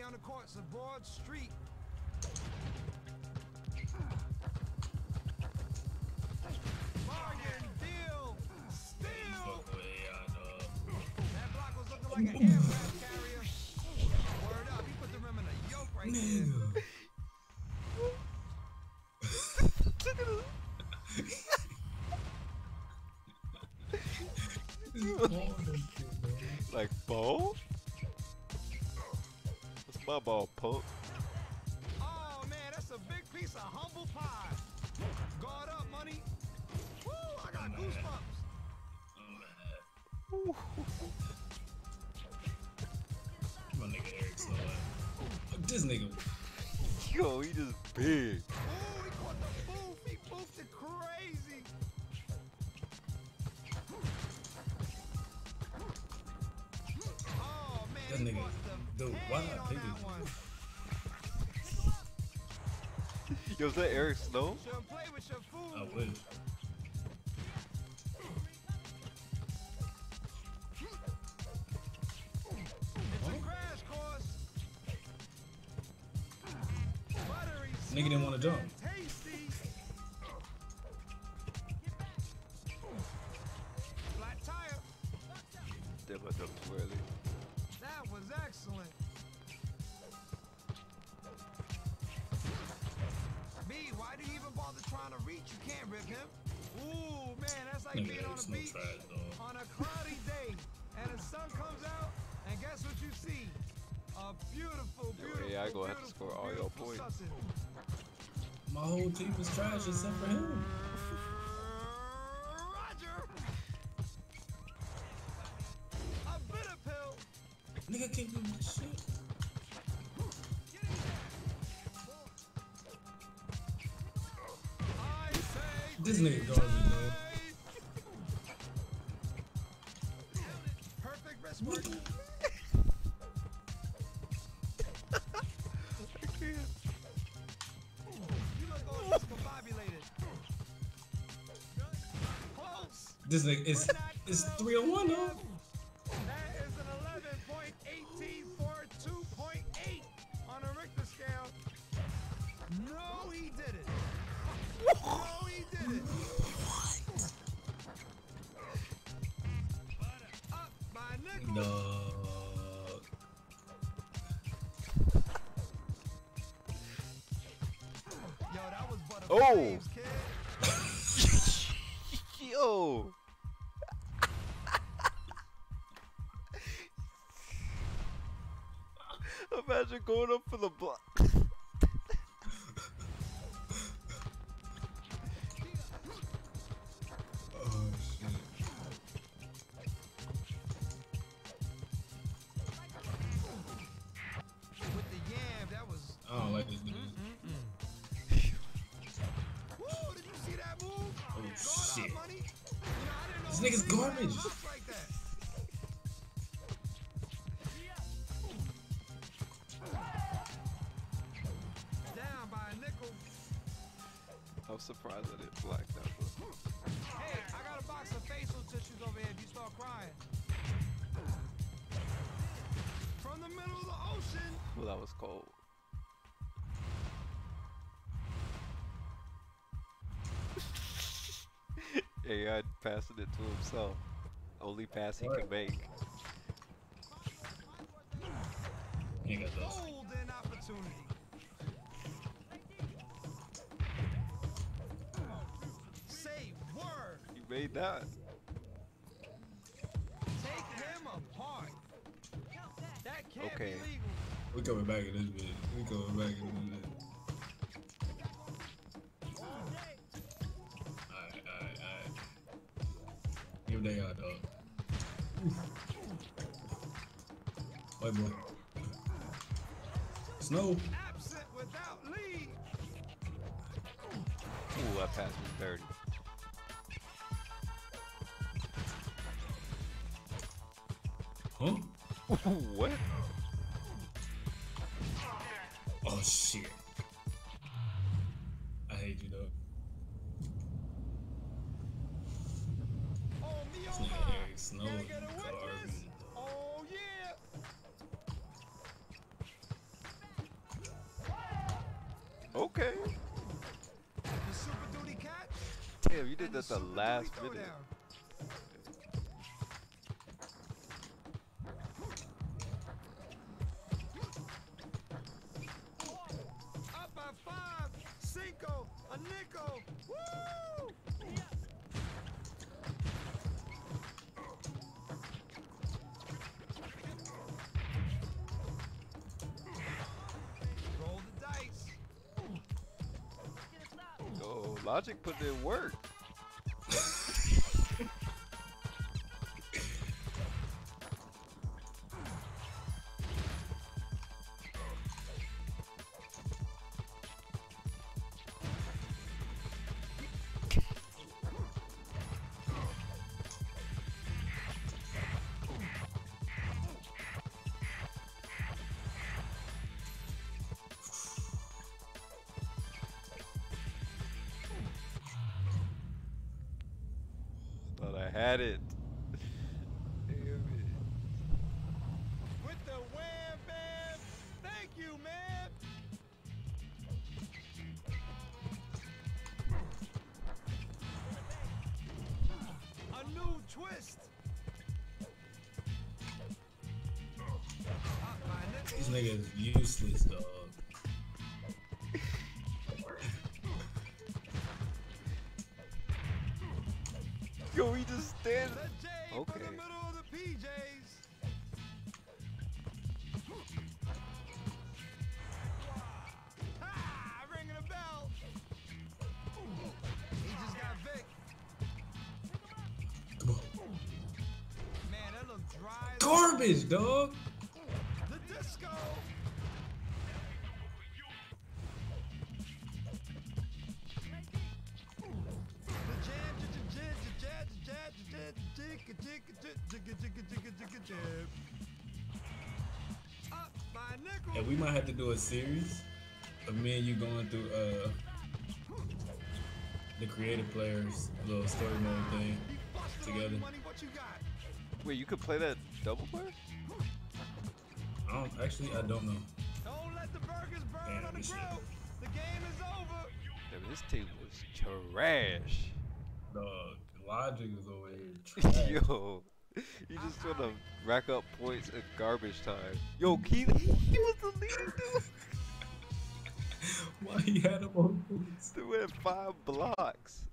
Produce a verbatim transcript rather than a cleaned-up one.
on the courts of Broad Street. Bargain, deal, steal. That block was looking like an aircraft carrier. Word up, he put the rim in a yoke right there. Like ball? What's my ball, punk? Oh man, that's a big piece of humble pie. Guard up, money. Woo, I got goosebumps. My nigga Eric Snow. Look this nigga. Yo, he just big. Ooh, he caught the boof. He boofed it crazy. Oh man, That he nigga, bust the dude, pain why not on pick that it? one. Yo, is that Eric Snow? Shouldn't play with your food. I wish. It's a crash course. Buttery Nigga didn't wanna jump. and tasty. Flat tire. Damn, I jumped too early. That was excellent. B, why do you even bother trying to reach? You can't rip him. Ooh, man, that's like Nigga being on Eric a Snow beach trash, dog. on a cloudy day, and the sun comes out, and guess what you see? A beautiful, beautiful, yeah, I go have to beautiful, score all your beautiful points. sunset. My whole team is trash except for him. Roger! A bitter pill! Nigga can't do this shit. I say This nigga garbage, dog. perfect wrist work. You look all discombobulated. Close! This nigga is it's three oh one though. That is an eleven point one eight four two point eight on a Richter scale. No, he did it. No, he did it. Up by nickel. Dog. Yo, that was but a Oh. Flames, kid. Yo! Imagine going up for the block. Oh shit. With the yam, that was. I don't like this nigga. Woo! Did you see that move? Oh Guard shit. up, money. You know, I didn't know This nigga's Flames had garbage. looks like that. Down by a nickel. I'm surprised I didn't black that one. Hey, I got a box of facial tissues over here if you start crying. From the middle of the ocean. Well, that was cold. A I passing it to himself. Only pass he can make. He ain't got those. Golden opportunity. Say word. You made that. Take him apart. That can't Okay. be legal. We coming back in this bitch. We coming back in this bitch. Alright, alright, alright. Give they are, dog. White boy. Snow. Absent without lead. Ooh, that pass was dirty. Huh? What? Oh shit. I hate you, dog. Oh, me This oh nigga my. Eric Snow Can I is get a witness? garbage. Oh yeah. it at the last Go minute. down. Up by five, cinco, a nickel. Woo! Roll the dice. Oh, Logic put in work. Thought I had it. Damn it. With the wham bam. Thank you, man. A new twist. Up by nickel. This nigga is useless, dog. Yo, he just standing. The J for Okay. the middle of the P Js. Ah, ringing a bell. He just got Vic. Come on. Man, that look dry. as- Garbage, dog. The disco. The jam, j- j- j- j- j- j- j- j- jigga, jigga, j- jigga, jigga, jigga, jigga, jab. Up by a nickel. And we might have to do a series of me and you going through uh the creative players little story mode thing. He busted all together. your money, what you got? Wait, you could play that double player? I don't actually I don't know. Don't let the burgers burn Damn, on the this shit. grill. The game is over. Damn, this team was trash. Dog, Logic is over here trash. Yo, you just want to rack up points in garbage time. Yo, Keith, he was the leader, dude. Why he had him on boots? Dude had five blocks.